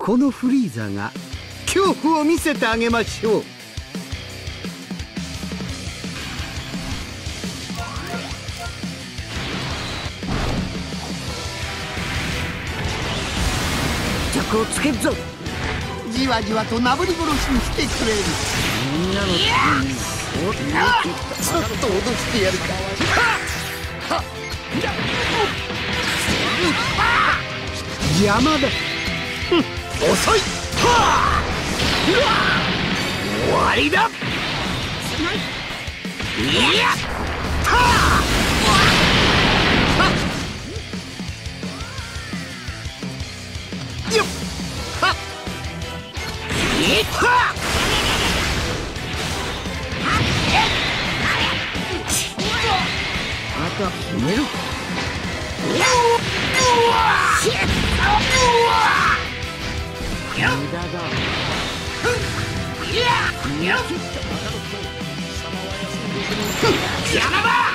このフリーザが恐怖を見せてあげましょう。着をつけるぞ。じわじわとなぶり殺しにしてくれる。みんなのためにちょっと脅してやるか。邪魔だ。遅い。終わりだ。いやったよっはっいったまたひねる。無駄だ。邪魔だ。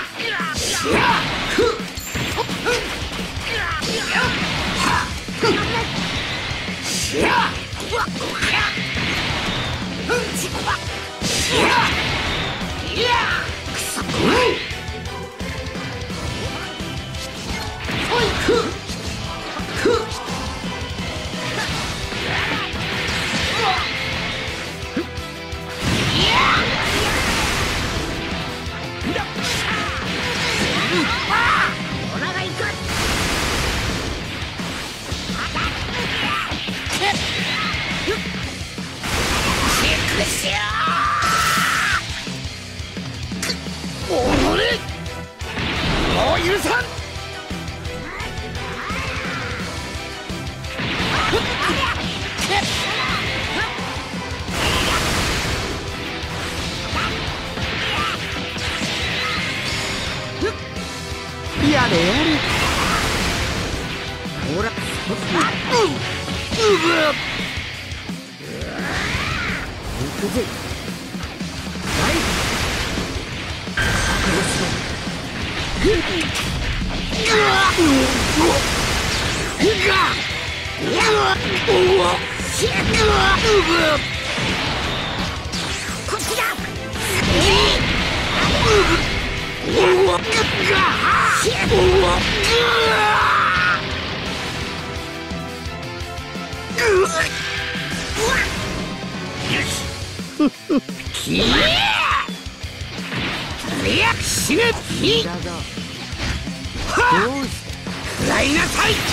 もう許さん。やれやれ。ほら、行くぜ。こっちだ。死ね。食らいなさい。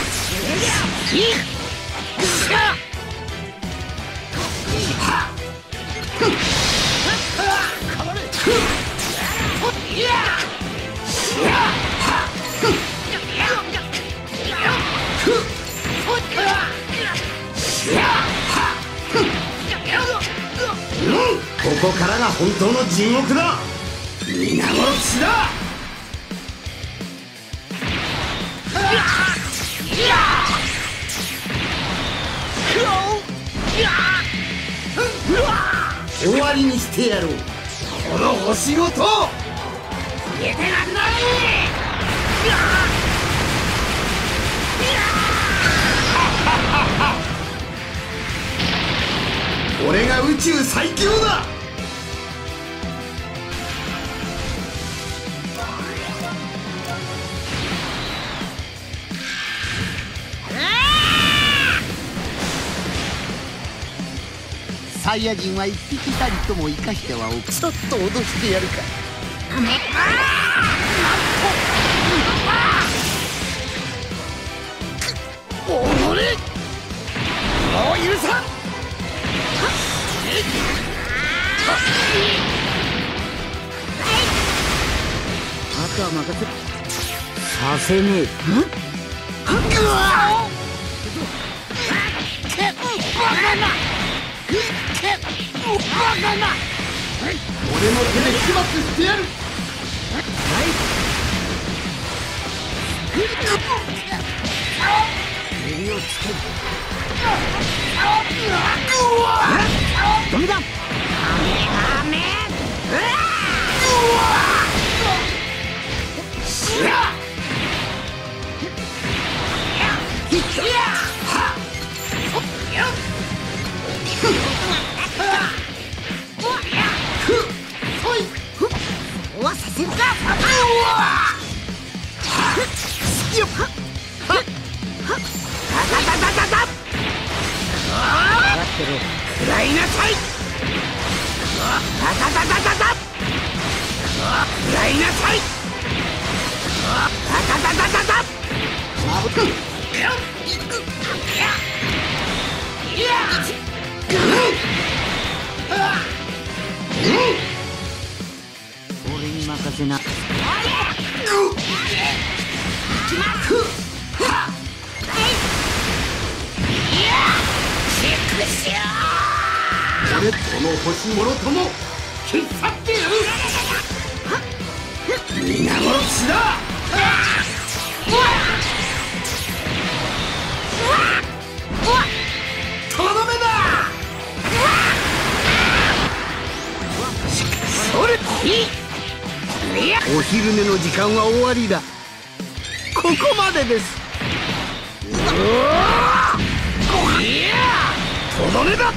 ここからが本当の地獄だ。皆殺しだ。終わりにしてやろう、この星ごと。消えてらんない。俺が宇宙最強だ。サイヤ人は一匹たりとも生かしてはおく。ちょっと脅してやるか。おのれ、もう許さん。あとは任せさせねえ。俺の手で始末してやる。襟をつける。ダメだ。よ終わさせるか。食らいなさい。食らいなさい。俺に任せな。俺との欲しいものとも消し去ってやる。皆殺しだ。とどめだ。それお昼寝の時間は終わりだ。ここまでです。とどめだ。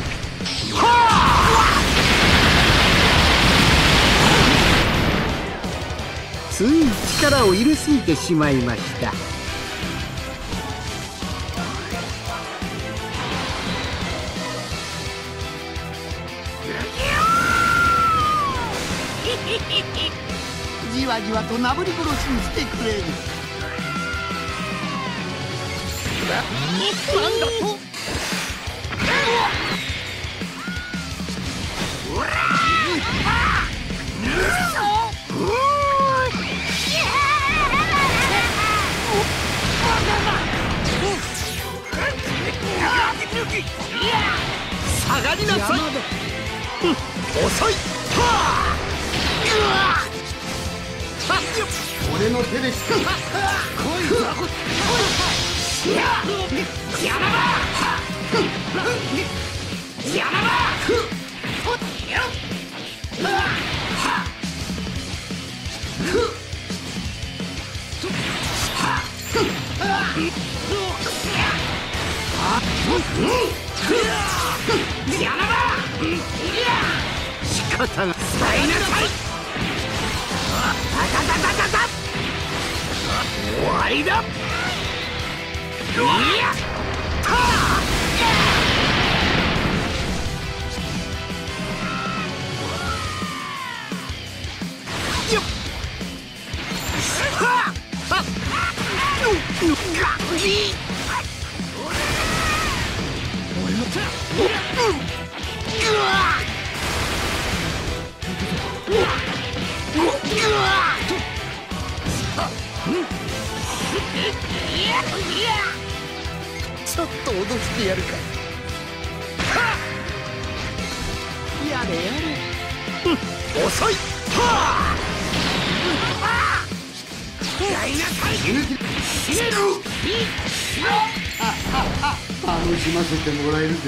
つい力を入れすぎてしまいました。じわじわとなぶり殺しにしてくれる。なんだと。下がりなさい。遅い。俺の手でしか。来い。邪魔だ。邪魔だ。仕方が。使いなさい。終わりだ。やったよっ。俺の手。ちょっと脅してやるか。やれやれ。遅い。楽しませてもらえるぜ。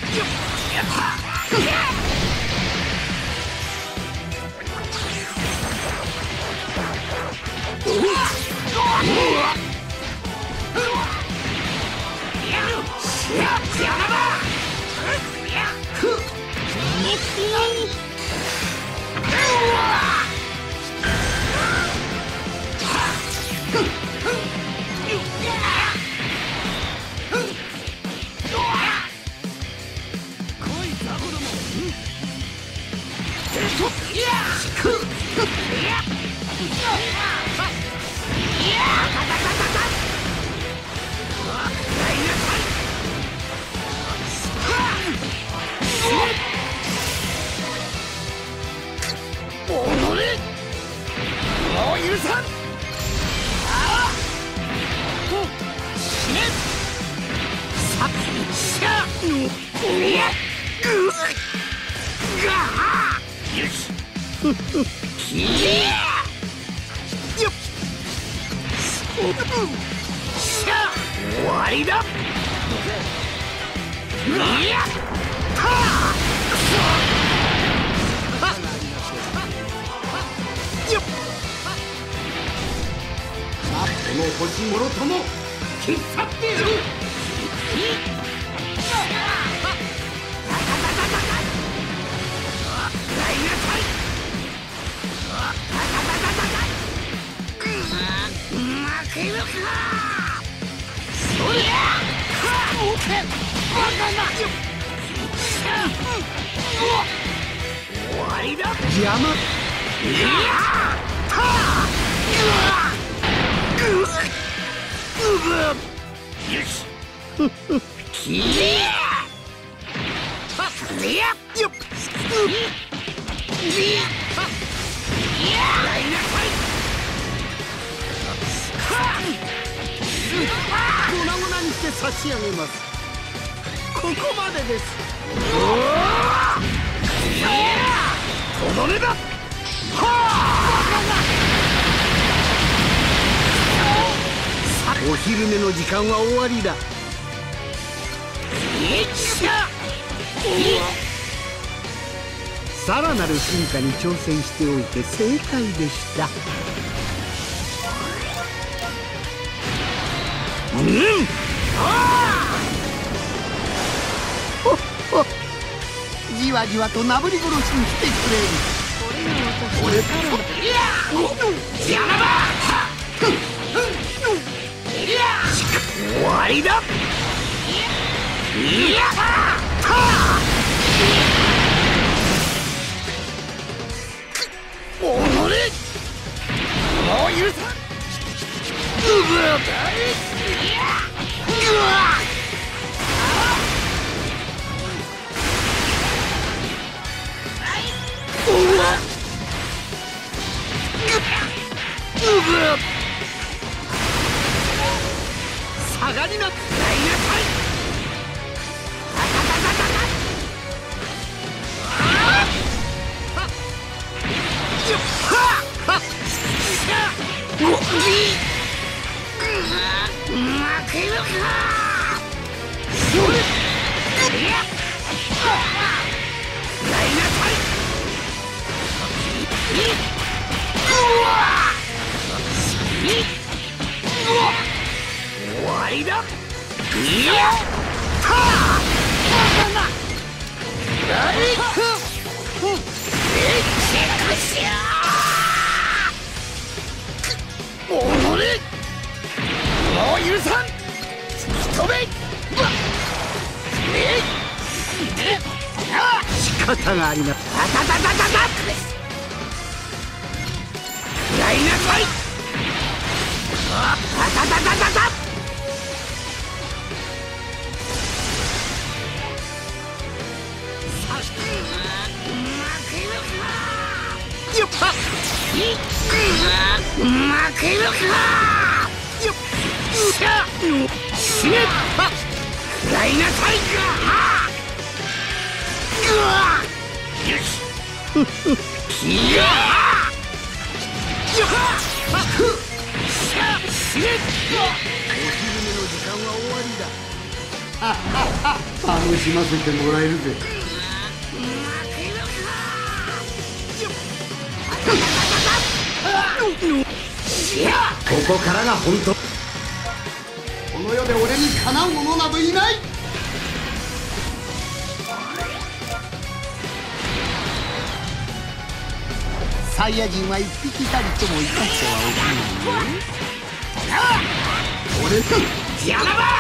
終わりだ。この欲しいものとも消し去ってやる。 邪魔。よし。粉々にして差し上げます。ここまでです。とどめだ。お昼寝の時間は終わりだ。さらなる進化に挑戦しておいて正解でした。じわじわとなぶり殺しにしてくれる。邪魔だ。終わりだ。おのれ、もう許さん。下がりな。終わりだ。おのれ、もう許さん。突き止め。仕方があります。食らいなさい。よっはっ。負けるか。よっしゃ。死ね。食らいなさい。よし。いや。よっはっ。死ね。お昼寝の時間は終わりだ。楽しませてもらえるぜ。ここからが本当。この世で俺にかなう者などいない。サイヤ人は一匹たりとも生かしてはおけないよ。俺と邪魔だ。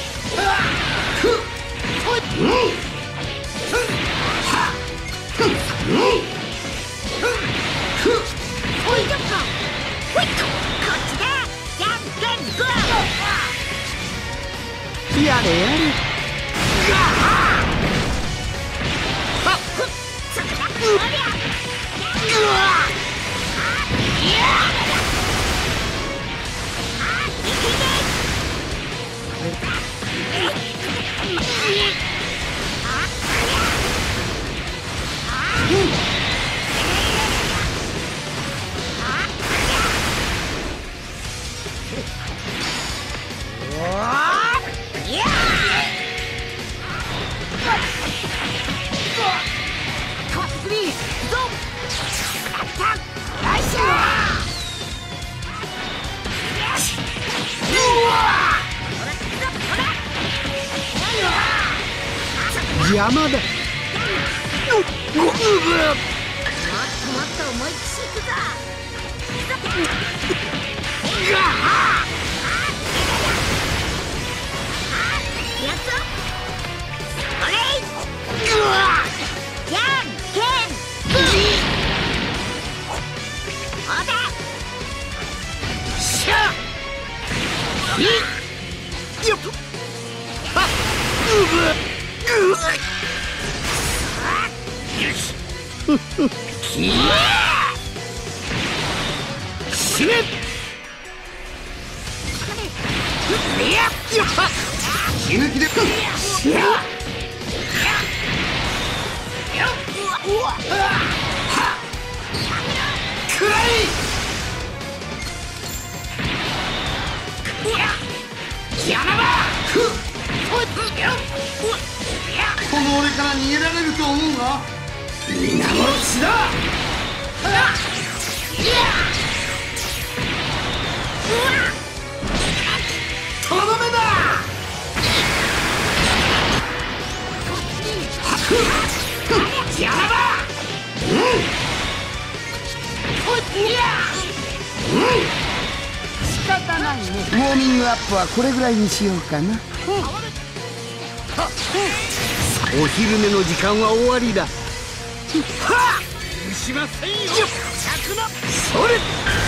やれやれ。邪魔だ。もっともっと思いっきしいくぞ。やった。 死ね。気抜きでくらい。この俺から逃げられると思うが、皆殺しだ。とどめだ。やらば。 仕方ないね。 ウォーミングアップはこれぐらいにしようかな。 お昼寝の時間は終わりだ。はっ、しませんよ。それ。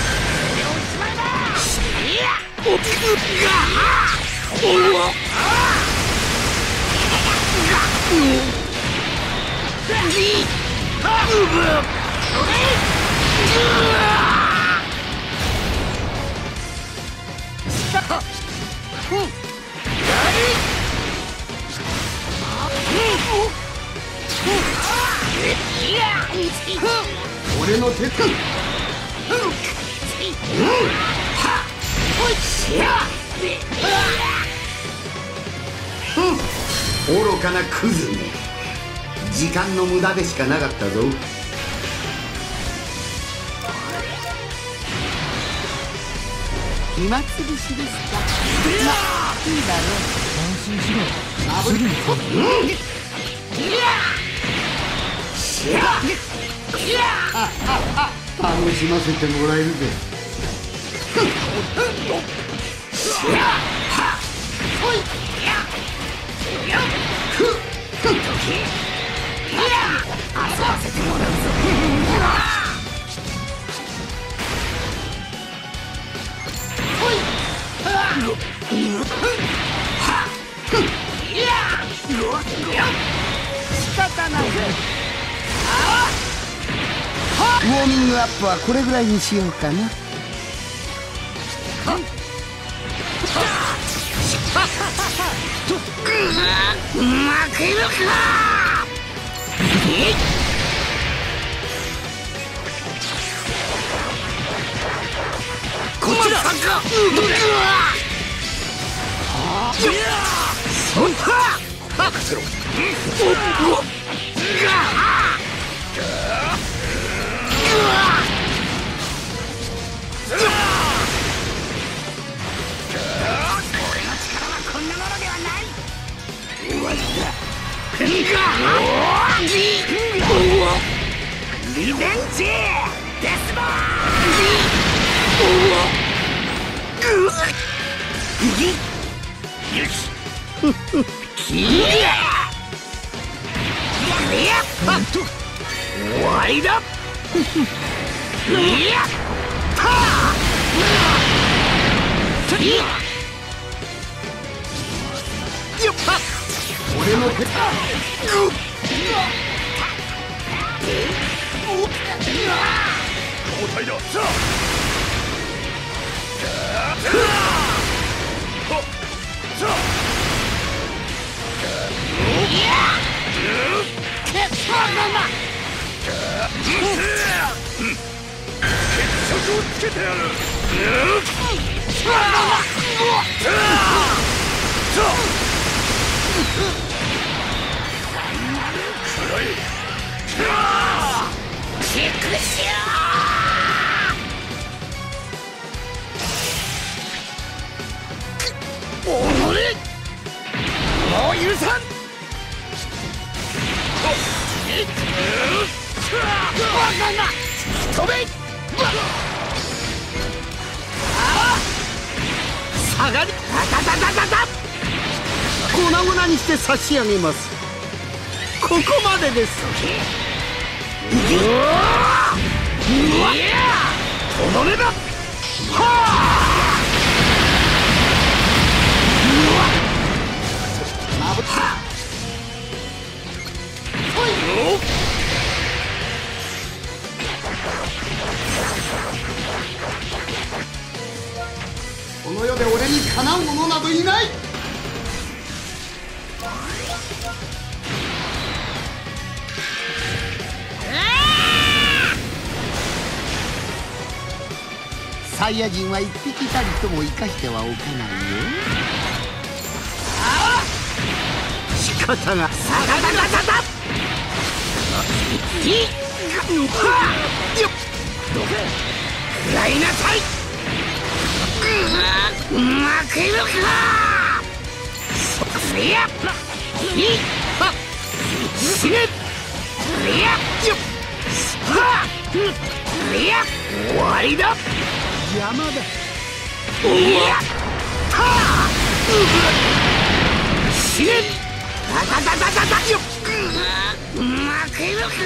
おっがおお。俺の手。愚かなクズめ。時間の無駄でしかなかったぞ。 暇つぶしですか。まあいいだろう。安心しろ。すぐに楽しませてもらえるぜ。遊ばせてもらうぞ。 仕方ない。 ウォーミングアップはこれぐらいにしようかな。 負けるか。こちら。そんな。リベンジデスボー。よし。終わりだ。俺の手だ。交代だ。決着をつけてやる。もう許さん。飛べ。下がり。粉々にして差し上げます。ここまでです。とどめだ。 で俺にかなう者などいない。サイヤ人は一匹たりとも生かしてはおかないよ。仕方が。さだだだだだ。いっ。よっ。どけ。食らいなさい。負けるか。いや。いっ。死ね。いや。よっ。いや。終わりだ。邪魔だ。いや。はあ。死ね。だだだだだだ。よっ。負けるか。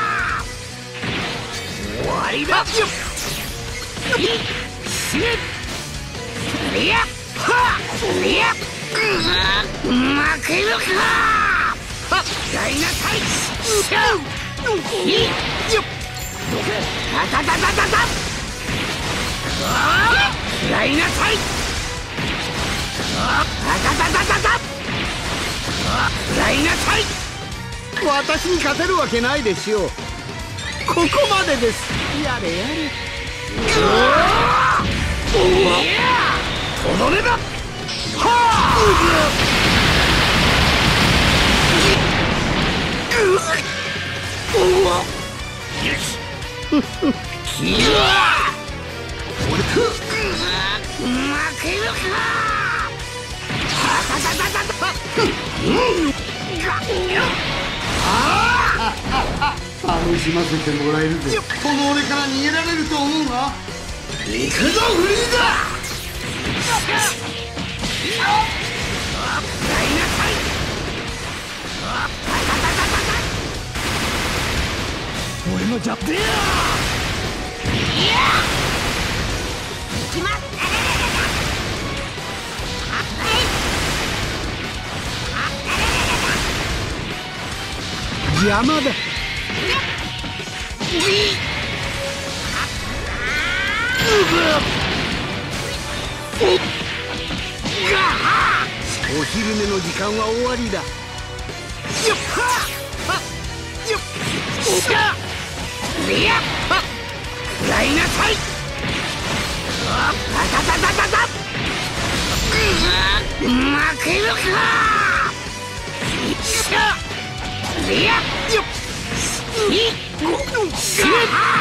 終わりだ。よっ。死ね。いや。はあ。いや。負けるか。やりなさい。いい。よっ。だだだだだだ。やりなさい。だだだだだだ。やりなさい。私に勝てるわけないでしょう。ここまでです。やれやれ。とどめだ。はあ。よし。俺と負けるか。楽しませてもらえるぜ。この俺から逃げられると思うな。行くぞフリーザ。俺のジャップ。いや。決まった。邪魔だ。お昼寝の時間は終わりだ。よっはっよっしゃいやっ食らいなさい。だだだだだだ。負けるか。しゃいやよっいっしゃ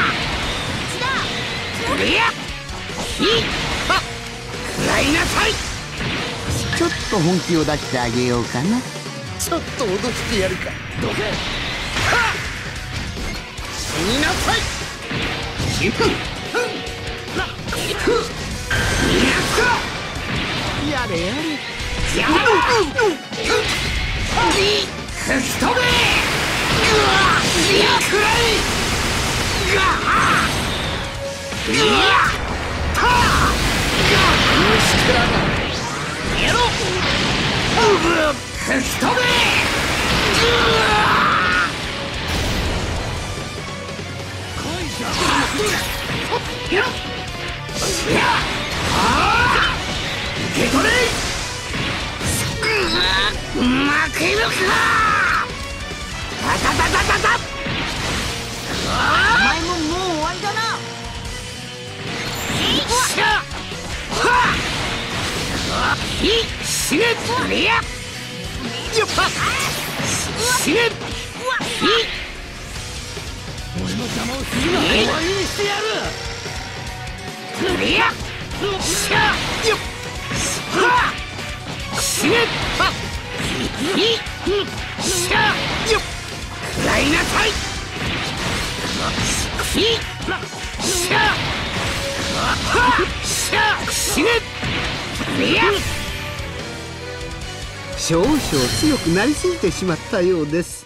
いやいっ食らいなさい。ちょっと本気を出してあげようかな。ちょっと脅してやるか。どけ。はっ死になさい。ひふんなふやれやれ。やれ吹き飛べ。いやくらい。いやた虫くらだ。やろ吹き飛べ。やろ受け取れ。負けるか。だだだだだだ。お前ももう終わりだな。しゃはっ死ね。いやよっ死ね。俺の邪魔をするな。終わりにしてやる。いやしゃよっはっ死ね。しゃよっ食らいなさい。しゃはっしゃ死ね。いや少々強くなりすぎてしまったようです。